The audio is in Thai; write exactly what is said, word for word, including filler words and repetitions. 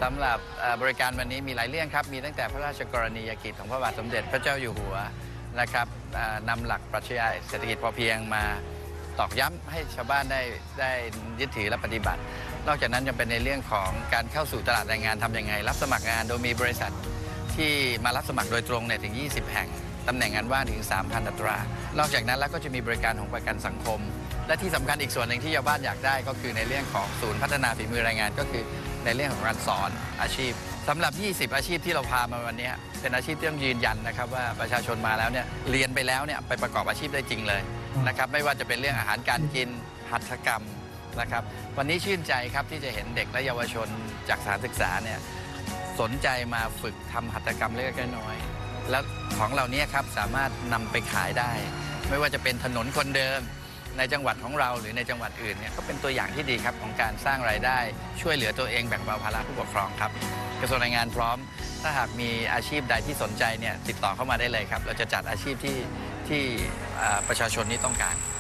สำหรับบริการวันนี้มีหลายเรื่องครับมีตั้งแต่พระราชกรณียกิจของพระบาทสมเด็จพระเจ้าอยู่หัวนะครับนำหลักปรัชญาเศรษฐกิจพอเพียงมาตอกย้ำให้ชาวบ้านได้ได้ยึดถือและปฏิบัตินอกจากนั้นยังเป็นในเรื่องของการเข้าสู่ตลาดแรงงานทำยังไงรับสมัครงานโดยมีบริษัทที่มารับสมัครโดยตรงเนี่ยถึงยี่สิบแห่งตำแหน่งงานว่างถึง สามพัน อัตรานอกจากนั้นแล้วก็จะมีบริการของประกันสังคมและที่สำคัญอีกส่วนหนึ่งที่ชาวบ้านอยากได้ก็คือในเรื่องของศูนย์พัฒนาฝีมือแรงงานก็คือในเรื่องของการสอนอาชีพสำหรับยี่สิบอาชีพที่เราพามาวันนี้เป็นอาชีพที่ต้องยืนยันนะครับว่าประชาชนมาแล้วเนี่ยเรียนไปแล้วเนี่ยไปประกอบอาชีพได้จริงเลยนะครับไม่ว่าจะเป็นเรื่องอาหารการกินหัตถกรรมนะครับวันนี้ชื่นใจครับที่จะเห็นเด็กและเยาวชนจากสถานศึกษาเนี่ยสนใจมาฝึกทำหัตถกรรมเล็กๆน้อยๆแล้วของเหล่านี้ครับสามารถนำไปขายได้ไม่ว่าจะเป็นถนนคนเดิมในจังหวัดของเราหรือในจังหวัดอื่นเนี่ยก็เป็นตัวอย่างที่ดีครับของการสร้างรายได้ช่วยเหลือตัวเองแบ่งเบาภาระผู้ปกครองครับกระทรวงแรงงานพร้อมถ้าหากมีอาชีพใดที่สนใจเนี่ยติดต่อเข้ามาได้เลยครับเราจะจัดอาชีพที่ที่ประชาชนนี้ต้องการ